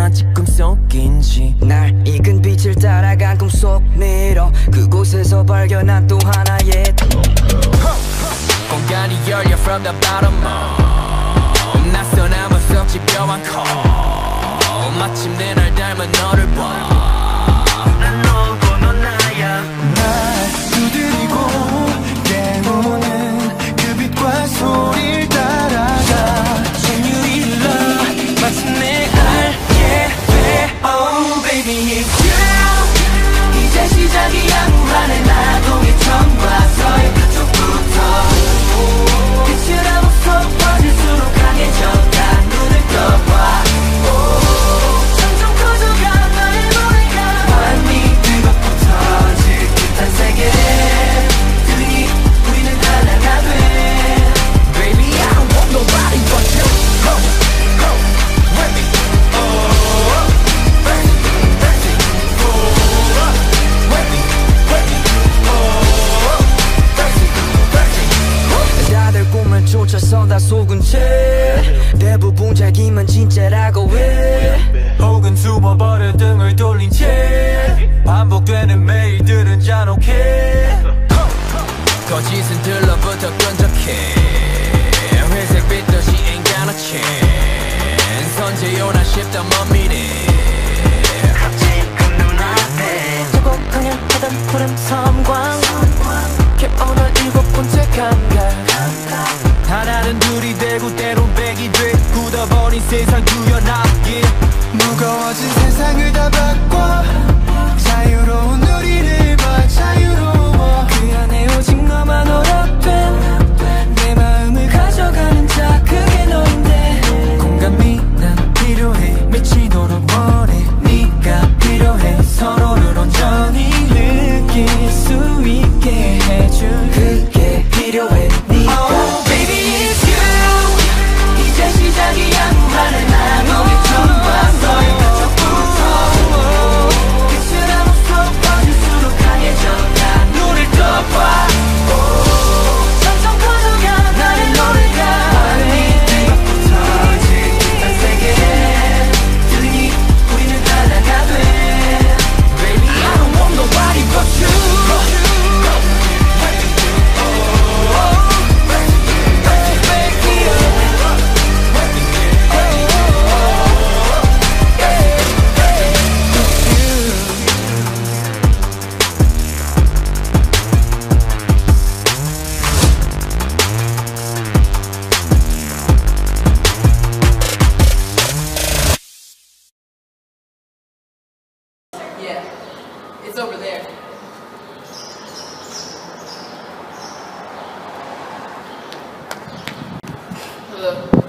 마치 꿈속인지 날 익은 빛을 따라간 꿈속 미러 그곳에서 발견한 또 하나의 공간이 열려 from the bottom up 낯선 암흑 속 집요한 call 마침내 날 닮은 너를 봐난 너고 넌 나야 날 두드리고 깨우는 그 빛과 소리를 따라가 신유일러 마침내 알게 돼 Oh baby it's you 이제 시작이야 무한의 나동의 처음과서의 그쪽부터 빛을 암흑 속 퍼질수록 강해져가 눈을 떠봐 점점 커져가 나의 노래가 완히 뜨겁고 터질 듯한 세계 그니 우리는 하나가 돼 Baby I don't want nobody but you Ho, ho, with me Oh, baby, baby Oh, with me, with me Oh, baby, baby 다들 꿈을 쫓아서 다 속은 채 대부분 자기만 진짜라고 해 혹은 숨어버려 등을 돌린 채 반복되는 매일들은 잔혹해 거짓은 들러부터 끈적해 회색 빛도시 ain't got a chance 선제요나 싶다 먼 미래 지금 눈앞에 조공하냐 하던 푸른 섬광 Keep on 널 일곱 번째 감각 하나는 둘이 되고 때론 백이 돼 굳어버린 세상 구현하기 무거워진 세상을 다 바꿔 자유로운 우리를 봐 자유로워 그 안에 오직 너만 허락된 내 마음을 가져가는 자 그게 너인데 공감이 난 필요해 미치도록 원해 네가 필요해 서로를 온전히 느낄 수 있게 해줄 그게 필요해 네가 Oh baby it's you 이제 시작이야 무한의 나동의 처음과서의 그쪽부터 빛을 암흑 속 퍼질수록 강해져가 눈을 떠봐 점점 커져가 나의 노래가 완히 뜨겁고 터질 듯한 세계 그니 우리는 하나가 돼 Baby I don't want nobody but you Yeah, it's over there. Hello.